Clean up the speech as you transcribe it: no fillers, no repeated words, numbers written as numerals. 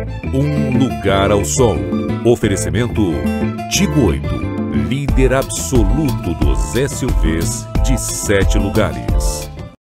Um lugar ao sol. Oferecimento Tigo 8, líder absoluto dos SUVs de 7 lugares.